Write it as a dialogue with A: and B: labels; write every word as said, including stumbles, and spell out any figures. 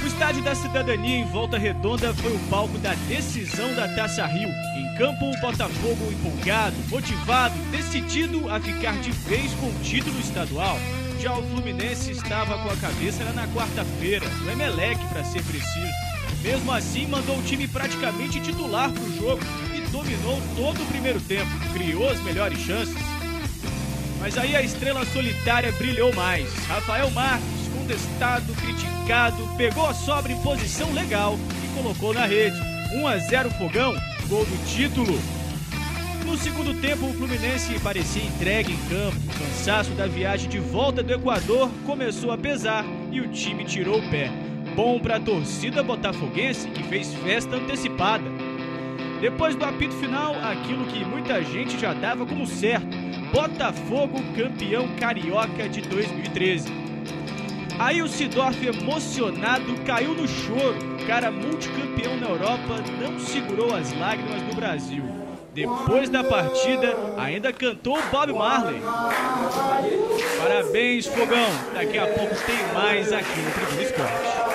A: O estádio da Cidadania em Volta Redonda foi o palco da decisão da Taça Rio. Em campo, o Botafogo empolgado, motivado, decidido a ficar de vez com o título estadual. Já o Fluminense estava com a cabeça na quarta-feira, no Emelec para ser preciso. Mesmo assim, mandou o time praticamente titular para o jogo e dominou todo o primeiro tempo, criou as melhores chances. Mas aí a estrela solitária brilhou mais. Rafael Marques, contestado, criticado, pegou a sobra em posição legal e colocou na rede. um a zero Fogão, gol do título. No segundo tempo, o Fluminense parecia entregue em campo. O cansaço da viagem de volta do Equador começou a pesar e o time tirou o pé. Bom para a torcida botafoguense, que fez festa antecipada. Depois do apito final, aquilo que muita gente já dava como certo: Botafogo campeão carioca de dois mil e treze. Aí o Seedorf, emocionado, caiu no choro. O cara multicampeão na Europa não segurou as lágrimas no Brasil. Depois da partida, ainda cantou Bob Marley. Parabéns, Fogão. Daqui a pouco tem mais aqui no Tribuna Esporte.